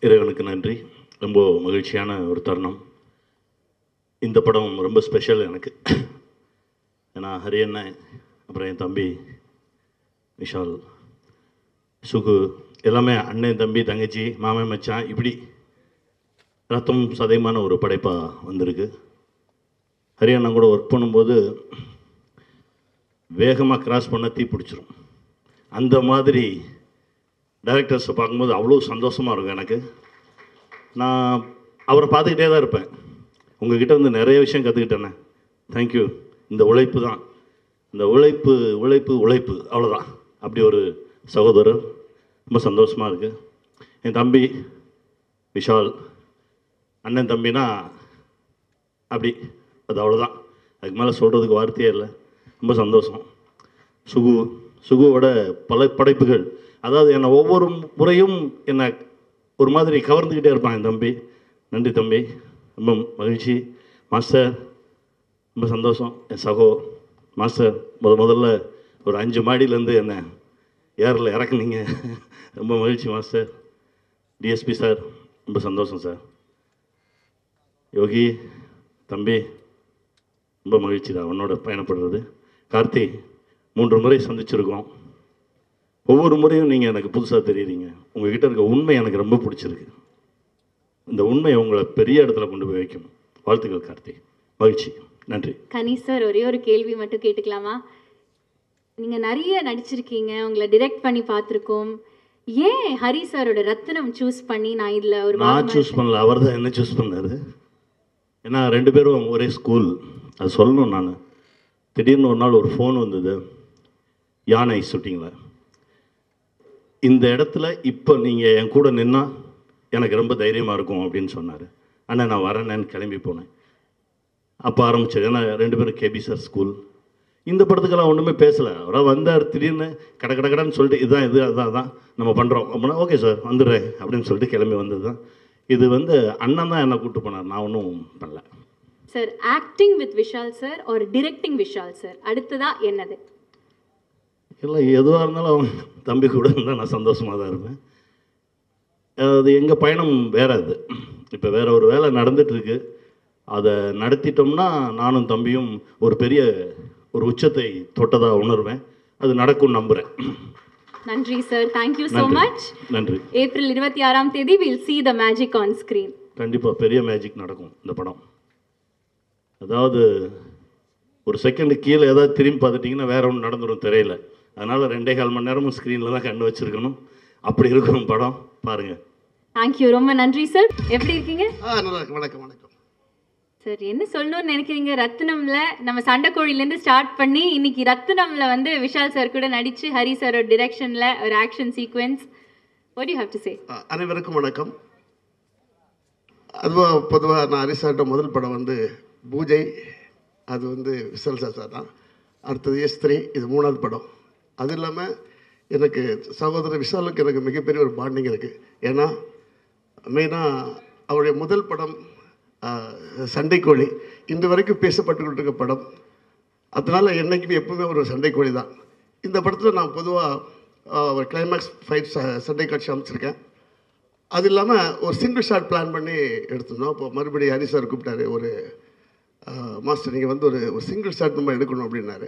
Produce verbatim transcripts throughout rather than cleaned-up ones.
இறைவனுக்கு நன்றி. ரொம்ப மகிழ்ச்சியான ஒரு தருணம். இந்த படம் ரொம்ப ஸ்பெஷல் எனக்கு. ஏன்னா ஹரி அண்ணன், அப்புறம் என் தம்பி விஷால், சுகு எல்லாமே அண்ணன், தம்பி, தங்கச்சி, மாமன், மச்சான், இப்படி ரத்தம் சதைமான ஒரு படைப்பாக வந்திருக்கு. ஹரி அண்ணன் கூட ஒர்க் பண்ணும்போது வேகமாக கிராஸ் பண்ண தீ பிடிச்சிரும். அந்த மாதிரி டைரக்டர்ஸை பார்க்கும்போது அவ்வளோ சந்தோஷமாக இருக்கும் எனக்கு. நான் அவரை பார்த்துக்கிட்டே தான் இருப்பேன். உங்கள்கிட்ட வந்து நிறைய விஷயம் கற்றுக்கிட்டேண்ணே. தேங்க்யூ. இந்த உழைப்பு தான், இந்த உழைப்பு உழைப்பு உழைப்பு அவ்வளோதான். அப்படி ஒரு சகோதரர். ரொம்ப சந்தோஷமாக இருக்குது. என் தம்பி விஷால், அண்ணன் தம்பினா அப்படி, அது அவ்வளோதான். அதுக்கு மேலே சொல்கிறதுக்கு வார்த்தையே இல்லை. ரொம்ப சந்தோஷம். சுகு, சுகுவோட பல படைப்புகள், அதாவது என்னை ஒவ்வொரு முறையும் என்னை ஒரு மாதிரி கவர்ந்துக்கிட்டே இருப்பான் என் தம்பி. நன்றி தம்பி, ரொம்ப மகிழ்ச்சி. மாஸ்டர், ரொம்ப சந்தோஷம். என் சகோ மாஸ்டர், முத முதல்ல ஒரு அஞ்சு மாடியிலேருந்து என்னை ஏரில் இறக்குனீங்க. ரொம்ப மகிழ்ச்சி மாஸ்டர். டிஎஸ்பி சார், ரொம்ப சந்தோஷம் சார். யோகி தம்பி, ரொம்ப மகிழ்ச்சி தான் உன்னோட பயணப்படுறது. கார்த்தி, மூன்று முறை சந்திச்சிருக்கோம். ஒவ்வொரு முறையும் நீங்கள் எனக்கு புதுசாக தெரியுறீங்க. உங்கள்கிட்ட இருக்க உண்மை எனக்கு ரொம்ப பிடிச்சிருக்கு. இந்த உண்மை உங்களை பெரிய இடத்துல கொண்டு போய் வைக்கும். வாழ்த்துக்கள் கார்த்தி. மகிழ்ச்சி. நன்றி. கனி சார், ஒரே ஒரு கேள்வி மட்டும் கேட்டுக்கலாமா? நீங்கள் நிறைய நடிச்சிருக்கீங்க, உங்களை டிரெக்ட் பண்ணி பார்த்துருக்கோம். ஏன் ஹரி சாரோட ரத்தினம் சூஸ் பண்ணி நான் இதில் ஒரு நான் சூஸ் பண்ணல, அவர் தான் என்ன சூஸ் பண்ணார். ஏன்னா ரெண்டு பேரும் ஒரே ஸ்கூல், அது சொல்லணும். நான் திடீர்னு ஒரு நாள் ஒரு ஃபோன் வந்தது, யானை ஷூட்டிங்கில், இந்த இடத்துல இப்போ நீங்கள் என் கூட நின்னா எனக்கு ரொம்ப தைரியமாக இருக்கும் அப்படின்னு சொன்னார். ஆனால் நான் வரேன்னு கிளம்பி போனேன். அப்போ ஆரம்பிச்சது. ஏன்னா ரெண்டு பேரும் கேபி சார் ஸ்கூல். இந்த படத்துக்கெல்லாம் ஒன்றுமே பேசலை. அவராக வந்தார், திடீர்னு கட கட கடைன்னு சொல்லிட்டு இதுதான் இது அதான் அதான் நம்ம பண்ணுறோம் அப்படின்னா ஓகே சார் வந்துடுறேன் அப்படின்னு சொல்லிட்டு கிளம்பி வந்தது தான். இது வந்து அண்ணன் தான் என்னை கூப்பிட்டு போனார், நான் ஒன்றும் பண்ணல. Sir, acting with Vishal sir ஒரு டிரெக்டிங் விஷால் சார், அடுத்ததா என்னது? இல்லை, எதுவாக இருந்தாலும் அவங்க தம்பி கூட இருந்தால் நான் சந்தோஷமாக தான் இருப்பேன். அது எங்கள் பயணம் வேறு. அது இப்போ வேறு ஒரு வேலை நடந்துகிட்ருக்கு. அதை நடத்திட்டோம்னா நானும் தம்பியும் ஒரு பெரிய ஒரு உச்சத்தை தொட்டதாக உணர்வேன். அது நடக்கும் நம்புகிறேன். நன்றி சார், தேங்க்யூ ஸோ மச். நன்றி. ஏப்ரல் இருபத்தி ஆறாம் தேதி will see the magic on screen. கண்டிப்பாக பெரிய மேஜிக் நடக்கும் இந்த படம். அதாவது ஒரு செகண்டு கீழே ஏதாவது திரும்பி பார்த்துட்டிங்கன்னா வேற ஒன்று நடந்துடும் திரையில். அதனால் ரெண்டே கால் மணி நேரமும் ஸ்க்ரீனில் தான் கண்டு வச்சுருக்கணும். அப்படி இருக்கும் படம், பாருங்கள். தேங்க்யூ, ரொம்ப நன்றி சார். எப்படி இருக்கீங்க? ஆ, நல்லா இருக்கு. வணக்கம் வணக்கம் சார். என்ன சொல்லணும்னு நினைக்கிறீங்க? ரத்னம்ல நம்ம சண்டைக்கோழிலேருந்து ஸ்டார்ட் பண்ணி இன்னைக்கு ரத்னம்ல வந்து விஷால் சார் கூட நடிச்சு ஹரி சாரோட டிரெக்ஷனில் ஒரு action sequence. What you have to say? அனைவருக்கும் வணக்கம். அதுவாக பொதுவாக நான் ஹரி சார்ட்ட முதல் படம் வந்து பூஜை, அது வந்து விஷால் சார் தான். அடுத்தது எஸ் த்ரீ, இது மூணாவது படம். அது இல்லாமல் எனக்கு சகோதரர் விஷாலுக்கு எனக்கு மிகப்பெரிய ஒரு பாண்டிங் இருக்குது. ஏன்னா மெயினாக அவருடைய முதல் படம் சண்டைக்கோழி இன்று வரைக்கும் பேசப்பட்டுக்கிட்டு இருக்க படம். அதனால் என்றைக்குமே எப்பவுமே ஒரு சண்டைக்கோழி தான். இந்த படத்தில் நான் பொதுவாக ஒரு கிளைமேக்ஸ் ஃபைட் சண்டை காட்சி அமைச்சிருக்கேன். அது இல்லாமல் ஒரு சிங்கிள் ஷாட் பிளான் பண்ணி எடுத்திருந்தோம். அப்போ மறுபடியும் ஹரி சார் கூப்பிட்டாரு, ஒரு மாஸ்டர் நீங்கள் வந்து ஒரு ஒரு சிங்கிள் ஷாட் நம்ம எடுக்கணும் அப்படின்னாரு.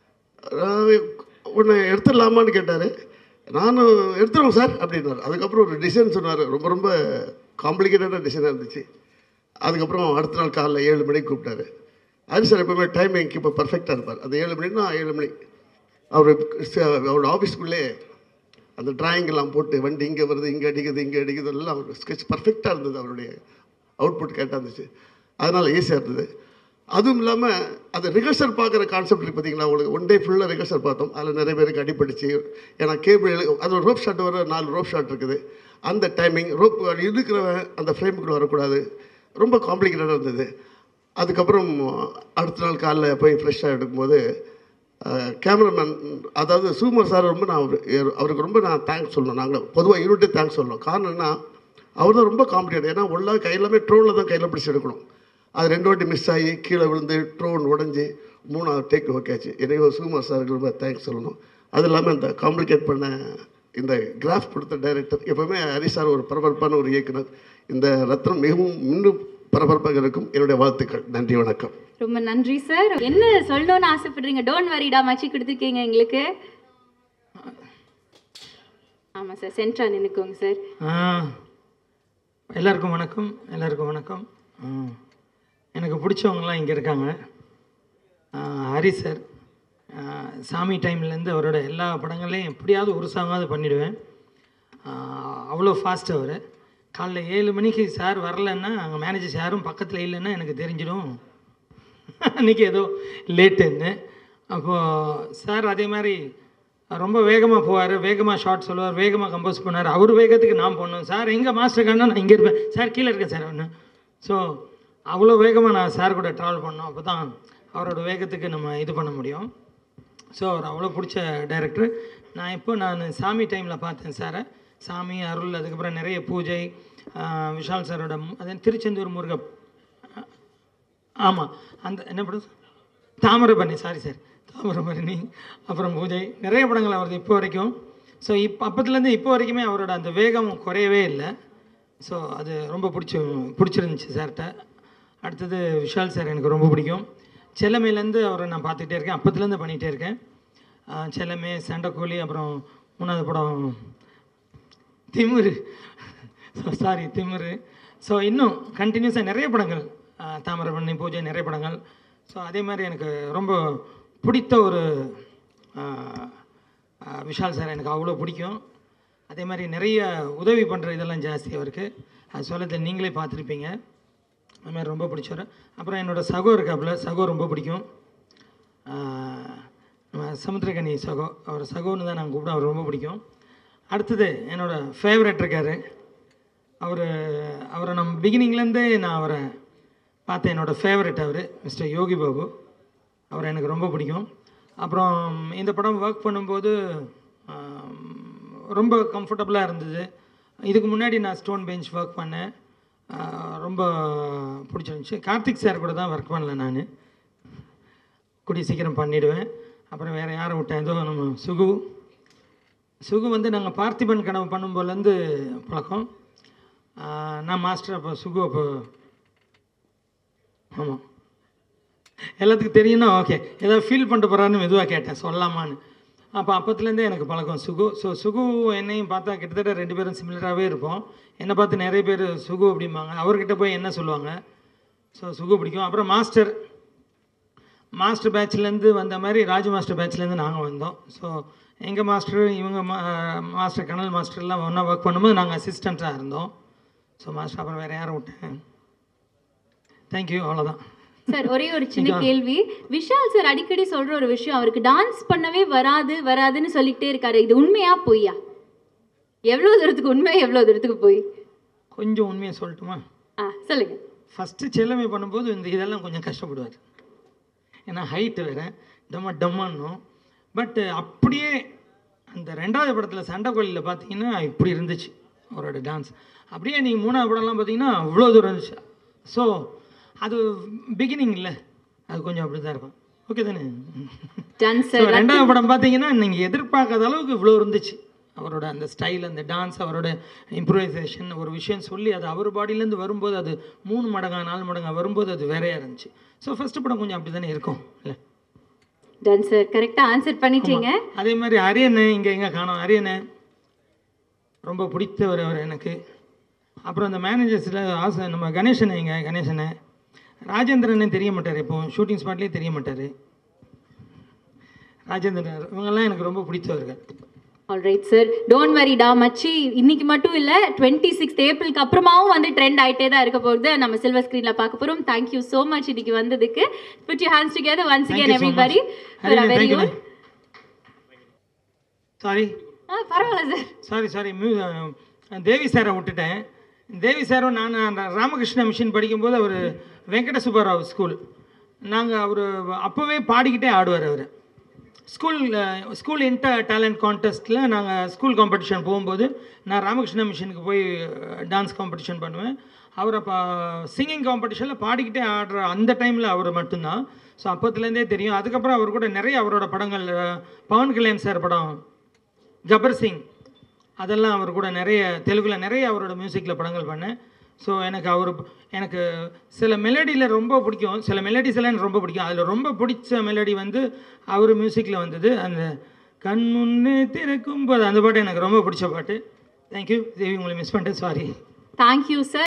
ஒன்று எடுத்துடலாமான்னு கேட்டார். நானும் எடுத்துருவோம் சார் அப்படின்னாரு. அதுக்கப்புறம் ஒரு டிசைன் சொன்னார், ரொம்ப ரொம்ப காம்ப்ளிகேட்டடான டிசைனாக இருந்துச்சு. அதுக்கப்புறம் அடுத்த நாள் காலைல ஏழு மணிக்கு கூப்பிட்டாரு. ஹரி சார் எப்பவுமே டைமிங் இப்போ பர்ஃபெக்டாக இருப்பார். அது ஏழு மணினா ஏழு மணி அவர் அவரோட ஆஃபீஸ்க்குள்ளே அந்த டிராயிங்கெல்லாம் போட்டு வண்டி இங்கே வருது, இங்கே அடிக்குது, இங்கே அடிக்குது, எல்லாம் அவர் ஸ்கெட்ச் பர்ஃபெக்டாக இருந்தது. அவருடைய அவுட்புட் கேட்டாக இருந்துச்சு. அதனால் ஈஸியாக இருந்தது. அதுவும் இல்லாமல் அது ரிஹர்சல் பார்க்குற கான்செப்ட் இருக்குது பார்த்தீங்களா, உங்களுக்கு ஒன் டே ஃபுல்லாக ரிஹர்சல் பார்த்தோம். அதில் நிறைய பேருக்கு அடிப்படிச்சு. ஏன்னா கேபிள் அது ஒரு ரோப் ஷாட் வர நாலு ரோப் ஷாட் இருக்குது. அந்த டைமிங் ரோப் இருக்கிறவன் அந்த ஃப்ரேமுக்குள்ளே வரக்கூடாது. ரொம்ப காம்ப்ளிகேட்டடாக இருந்தது. அதுக்கப்புறம் அடுத்த நாள் காலைல போய் ஃப்ரெஷ்ஷாக எடுக்கும்போது கேமராமேன், அதாவது சுகுமார் சார், ரொம்ப நான் அவருக்கு ரொம்ப நான் தேங்க்ஸ் சொல்லணும். நாங்கள் பொதுவாக யூனிட்டே தேங்க்ஸ் சொல்லணும். காரணம் என்ன, அவர் தான் ரொம்ப காம்ப்ளிகேட். ஏன்னா ஒன்றா கையிலாமே ட்ரோனில் தான் கையில் பிடிச்சி எடுக்கணும். அது ரெண்டு வாட்டி மிஸ் ஆகி கீழே விழுந்து ட்ரோன் உடஞ்சி மூணாவது டேக் ஓகே ஆச்சு. எனவே சுகுமார் சாருக்கு ரொம்ப தேங்க்ஸ் சொல்லணும். அது இல்லாமல் இந்த காம்ப்ளிகேட் பண்ண இந்த கிராஃப் கொடுத்த டைரக்டர், எப்போவுமே ஹரி சார் ஒரு பரபரப்பான ஒரு இயக்குனர். இந்த ரத்னம் மிகவும் இன்னும் பரபரப்பாக இருக்கும். என்னுடைய வாழ்த்துக்கள். நன்றி, வணக்கம். ரொம்ப நன்றி சார். என்ன சொல்லணும்னு ஆசைப்படுறீங்க? டோன்ட் வரிடா மச்சி கொடுத்துருக்கீங்க எங்களுக்கு. ஆமாம் சார், சென்ட்ரா நினைக்கோங்க சார். எல்லாருக்கும் வணக்கம். எல்லாருக்கும் வணக்கம். எனக்கு பிடிச்சவங்களாம் இங்கே இருக்காங்க. ஹரி சார், சாமி டைம்லேருந்து அவரோட எல்லா படங்களையும் எப்படியாவது ஒரு சாங்காவது பண்ணிவிடுவேன். அவ்வளோ ஃபாஸ்ட் அவர். காலைல ஏழு மணிக்கு சார் வரலன்னா அங்கே மேனேஜர்ஸ் யாரும் பக்கத்தில் இல்லைன்னா எனக்கு தெரிஞ்சிடும் அன்றைக்கி ஏதோ லேட்டுன்னு. அப்போது சார் அதே மாதிரி ரொம்ப வேகமாக போவார், வேகமாக ஷார்ட் சொல்லுவார், வேகமாக கம்போஸ் பண்ணுவார். அவர் வேகத்துக்கு நான் போடணும். சார் எங்கே மாஸ்டர் காணா நான் இங்கே இருப்பேன், சார் கீழே இருக்கேன் சார் ஒன்று. ஸோ அவ்வளோ வேகமாக நான் சார் கூட ட்ராவல் பண்ணோம். அப்போ தான் அவரோட வேகத்துக்கு நம்ம இது பண்ண முடியும். ஸோ அவர் அவ்வளோ பிடிச்ச டைரக்டர். நான் இப்போ நான் சாமி டைமில் பார்த்தேன் சாரை. சாமி, அருள், அதுக்கப்புறம் நிறைய பூஜை, விஷால் சாரோட அது திருச்செந்தூர் முருக, ஆமாம் அந்த என்ன படம், தாமிரபரணி, சாரி சார், தாமிரபரணி, அப்புறம் பூஜை, நிறைய படங்கள் அவரது இப்போ வரைக்கும். ஸோ இப்போ அப்பத்துலேருந்து இப்போ வரைக்குமே அவரோட அந்த வேகம் குறையவே இல்லை. ஸோ அது ரொம்ப பிடிச்சி பிடிச்சிருந்துச்சி சார்கிட்ட. அடுத்தது விஷால் சார் எனக்கு ரொம்ப பிடிக்கும். செல்லமையிலேருந்து அவரை நான் பார்த்துக்கிட்டே இருக்கேன், அப்பத்துலேருந்து பண்ணிகிட்டே இருக்கேன். செல்லமே, சண்டைக்கோழி, அப்புறம் மூணாவது படம் திமிரு, ஸோ சாரி திமிரு. ஸோ இன்னும் கண்டினியூஸாக நிறைய படங்கள், தாமிரபரணி, பூஜை, நிறைய படங்கள். ஸோ அதே மாதிரி எனக்கு ரொம்ப பிடித்த ஒரு விஷால் சார் எனக்கு அவ்வளோ பிடிக்கும். அதே மாதிரி நிறைய உதவி பண்ணுற இதெல்லாம் ஜாஸ்தி அவருக்கு. அது சொல்லத்தில் நீங்களே பார்த்துருப்பீங்க. அது மாதிரி ரொம்ப பிடிச்சவர். அப்புறம் என்னோடய சகோ இருக்காப்புல, சகோ ரொம்ப பிடிக்கும். சமுத்திரகனி சகோ, அவர் சகோன்னு தான் நாங்கள் கூப்பிட, அவர் ரொம்ப பிடிக்கும். அடுத்தது என்னோடய ஃபேவரட் இருக்கார். அவர் அவரை நம்ம பிகினிங்லேருந்தே நான் அவரை பார்த்தேன். என்னோடய ஃபேவரட் அவர் மிஸ்டர் யோகி பாபு. அவரை எனக்கு ரொம்ப பிடிக்கும். அப்புறம் இந்த படம் ஒர்க் பண்ணும்போது ரொம்ப கம்ஃபர்டபுளாக இருந்தது. இதுக்கு முன்னாடி நான் ஸ்டோன் பெஞ்ச் ஒர்க் பண்ணேன், ரொம்ப பிடிச்சிருந்துச்சி. கார்த்திக் சார் கூட தான் ஒர்க் பண்ணல நான், கூடிய சீக்கிரம் பண்ணிவிடுவேன். அப்புறம் வேறு யாரை விட்டேன், ஏதோ நம்ம சுகு சுகு வந்து நாங்கள் பார்த்திபன் கனவு பண்ணும்போதுலேருந்து பழக்கம். நான் மாஸ்டர் அப்போ, சுகு அப்போ, ஆமாம் எல்லாத்துக்கும் தெரியும்னா ஓகே, ஏதாவது ஃபீல் பண்ணிட்டு போகிறான்னு மெதுவாக கேட்டேன் சொல்லலாமான்னு. அப்போ அப்பத்துலேருந்தே எனக்கு பழக்கம் சுகு. ஸோ சுகு என்னையும் பார்த்தா கிட்டத்தட்ட ரெண்டு பேரும் சிமிலராகவே இருப்போம். என்னை பார்த்து நிறைய பேர் சுகு அப்படிம்பாங்க, அவர்கிட்ட போய் என்ன சொல்லுவாங்க. ஸோ சுகு பிடிக்கும். அப்புறம் மாஸ்டர் மாஸ்டர் பேட்ச்லேருந்து வந்த மாதிரி ராஜு மாஸ்டர் பேட்ச்லேருந்து நாங்கள் வந்தோம். ஸோ எங்கள் மாஸ்டர், இவங்க மா மாஸ்டர் கனல் மாஸ்டர்லாம் ஒன்றா ஒர்க் பண்ணும்போது நாங்கள் அசிஸ்டண்ட்டாக இருந்தோம். ஸோ மாஸ்டர் அப்புறம் வேறு யாரை விட்டேன். தேங்க்யூ, அவ்வளோதான் சார். ஒரே ஒரு சின்ன கேள்வி. விஷால் சார் அடிக்கடி சொல்கிற ஒரு விஷயம், அவருக்கு டான்ஸ் பண்ணவே வராது வராதுன்னு சொல்லிக்கிட்டே இருக்காரு. இது உண்மையா பொய்யா? எவ்வளோ தூரத்துக்கு உண்மை, எவ்வளோ தூரத்துக்கு போய்? கொஞ்சம் உண்மையை சொல்லட்டுமா? ஆ சொல்லுங்கள். ஃபஸ்ட்டு செல்லமை பண்ணும்போது இந்த இதெல்லாம் கொஞ்சம் கஷ்டப்படுவார். ஏன்னா ஹைட்டு வேறு, டம்ம டம்மான்னும். பட்டு அப்படியே அந்த ரெண்டாவது படத்தில் சண்டைக்கோழியில் பார்த்தீங்கன்னா இப்படி இருந்துச்சு அவரோட டான்ஸ். அப்படியே நீங்கள் மூணாவது படம்லாம் பார்த்தீங்கன்னா அவ்வளோ தூரம் இருந்துச்சு. ஸோ அது பிகினிங் இல்லை, அது கொஞ்சம் அப்படி தான் இருக்கும். ஓகே தானே? ரெண்டாவது படம் பார்த்தீங்கன்னா நீங்கள் எதிர்பார்க்காத அளவுக்கு இவ்வளோ இருந்துச்சு அவரோட அந்த ஸ்டைல், அந்த டான்ஸ், அவரோட இம்ப்ரூவைசேஷன். ஒரு விஷயம் சொல்லி அது அவர் பாடியிலேருந்து வரும்போது அது மூணு மடங்கா நாலு மடங்கா வரும்போது அது வேறையாக இருந்துச்சு. ஸோ ஃபஸ்ட்டு படம் கொஞ்சம் அப்படி தானே இருக்கும் இல்லை? டன் சார், கரெக்டாக ஆன்சர் பண்ணிட்டீங்க. அதே மாதிரி அரியண்ணே இங்கே எங்கே காணோம், அரியண்ணே ரொம்ப பிடித்தவர் அவர் எனக்கு. அப்புறம் அந்த மேனேஜர்ஸில் ஆசை நம்ம கணேசனை, எங்க கணேசனை, ராஜேந்திரனே தெரிய மாட்டார், இப்போ ஷூட்டிங் ஸ்பாட்லேயே தெரிய மாட்டார் ராஜேந்திரன். இவங்கெல்லாம் எனக்கு ரொம்ப பிடித்தவர்கள். ஆல்ரைட் சார், டோன்ட் வரி டா மச்சி. இன்னைக்கு மட்டும் இல்லை, டுவெண்ட்டி சிக்ஸ்த் ஏப்ரலுக்கு அப்புறமாவும் வந்து ட்ரெண்ட் ஆகிட்டே தான் இருக்க போகுது. நம்ம சில்வர் ஸ்க்ரீனில் பார்க்க போகிறோம். தேங்க்யூ ஸோ மச் இன்னைக்கு வந்ததுக்கு. Put you hands together once again everybody. Very good. Sorry ஆ பரவாயில்ல சார். சாரி சாரி தேவி சாரை விட்டுட்டேன். தேவி சாரும் நான் ராமகிருஷ்ண மிஷன் படிக்கும்போது அவர் வெங்கட சுப்பராவ் ஸ்கூல், நாங்கள் அவர் அப்போவே பாடிக்கிட்டே ஆடுவார். அவர் ஸ்கூல் ஸ்கூல் இன்டர் டேலண்ட் கான்டெஸ்ட்டில் நாங்கள் ஸ்கூல் காம்படிஷன் போகும்போது நான் ராமகிருஷ்ண மிஷனுக்கு போய் டான்ஸ் காம்படிஷன் பண்ணுவேன். அவர் அப்போ சிங்கிங் காம்படிஷனில் பாடிக்கிட்டே ஆடுற அந்த டைமில் அவர் மட்டும்தான். ஸோ அப்போத்துலேருந்தே தெரியும். அதுக்கப்புறம் அவர் கூட நிறைய அவரோட படங்கள், பவன் கல்யாண் சார் படம் கபர் சிங், அதெல்லாம் அவர் கூட நிறைய தெலுங்கில் நிறைய அவரோட மியூசிக்கில் படங்கள் பண்ணேன். ஸோ எனக்கு அவர் எனக்கு சில மெலடியில் ரொம்ப பிடிக்கும், சில மெலடிஸ் எல்லாம் எனக்கு ரொம்ப பிடிக்கும். அதில் ரொம்ப பிடிச்ச மெலடி வந்து அவர் மியூசிக்கில் வந்தது, அந்த கண் முன்னே திறக்கும் போது அந்த பாட்டு எனக்கு ரொம்ப பிடிச்ச பாட்டு. தேங்க்யூ தேவி, உங்களை மிஸ் பண்ணிட்டேன், சாரி. Thank you sir.